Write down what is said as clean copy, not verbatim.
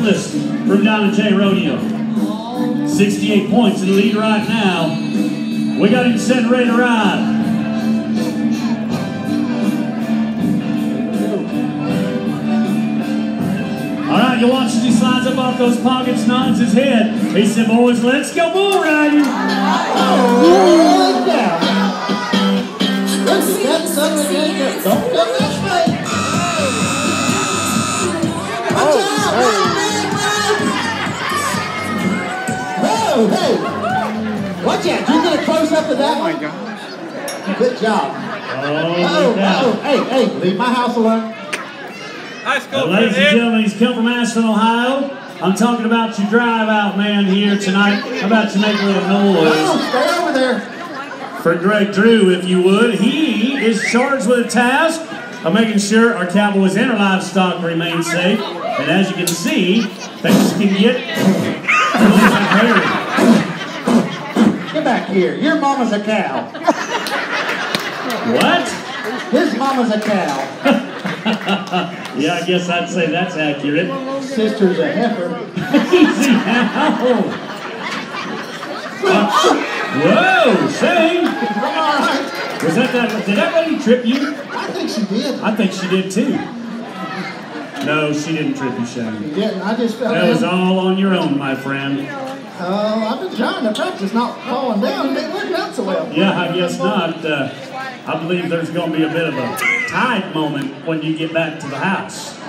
Douglas from down at Rodeo. 68 points in the lead right now. We got him set and ready to ride. All right, you watch as he slides up off those pockets, nods his head. He said, boys, let's go bull riding. Oh, yeah. Don't go this way. Watch out! Whoa, hey! Watch out! You get a close up of that? Oh my gosh! Good job. Oh, hey! Leave my house alone. Ladies and gentlemen, he's come from Aspen, Ohio. I'm talking about your drive-out man here tonight. How about you make a little noise? Oh, stay over there. For Greg Drew, if you would. He is charged with a task of making sure our Cowboys and our livestock remain safe. And as you can see, things can get hairy. Get back here. Your mama's a cow. What? His mama's a cow. Yeah, I guess I'd say that's accurate. Sister's a heifer. Easy now. Whoa, Shane! Was that did that lady trip you? I think she did. I think she did too. No, she didn't trip you, Shane. She didn't. I just fell That down. was all on your own, my friend. I've been trying to practice not falling down. It ain't working out so well. Yeah, I guess not. I believe there's going to be a bit of a tide moment when you get back to the house.